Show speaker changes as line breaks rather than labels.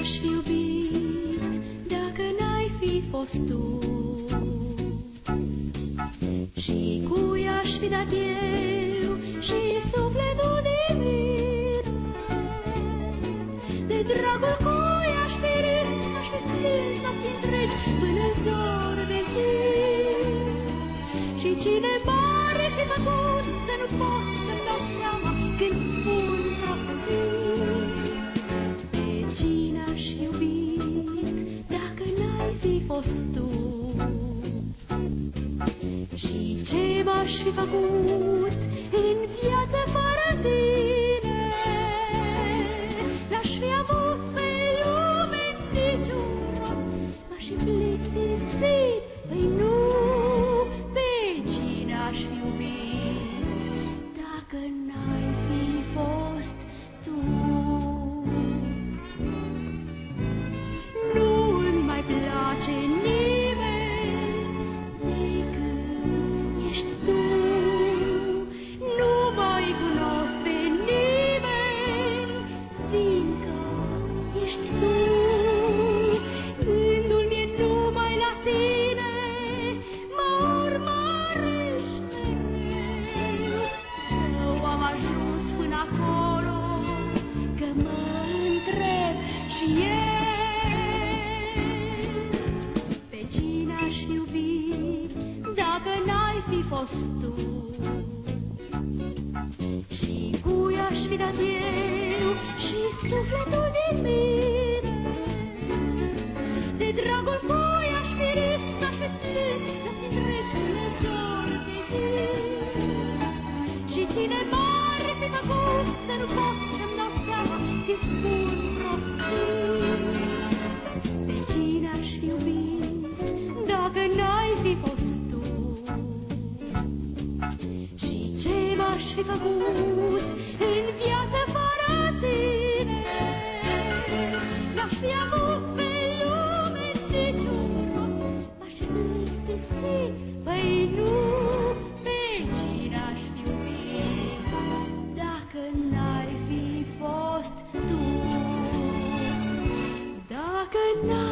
aș fi iubit dacă n-ai fi fost tu? Și cui aș fi dat eu și sufletul din mine? De dragul cui aș fi râs, aș fi plâns nopți întregi până în zor de zi. Și cine m-ar fi făcut să nu pot să-mi dau seama când spun prostii? Pe cine aș fi iubit dacă n-ai fi fost tu? Și ce m-aș fi făcut în viață fără tine? N-aș fi avut pe lume niciun rost, m-aș fi plictisit, păi nu. Pe cine aș fi iubit dacă n-ai fi fost tu? Nu-mi mai place nimeni decât ești tu. Nu mai cunosc pe nimeni, fiindcă ești tu. Gândul mi-e numai la tine, mă urmărește mereu. Eu am ajuns până acolo, că mă întreb și eu. Pe cine aș fi iubit dacă n-ai fi fost tu? Și cui aș fi dat eu și sufletul din mine? De dragul cui aș fi râs, aș fi plâns nopți întregi până în zor de zi. Și cine m-ar fi făcut să nu pot să-mi dau seama când spun prostii? Pe cine aș fi iubit dacă n-ai fi fost tu? Și ce m-aș fi făcut în viață fără tine? N-aș fi avut pe lume niciun rost, m-aș fi plictisit, păi nu. Pe cine aș fi iubit dacă n-ai fi fost tu? Dacă n-ai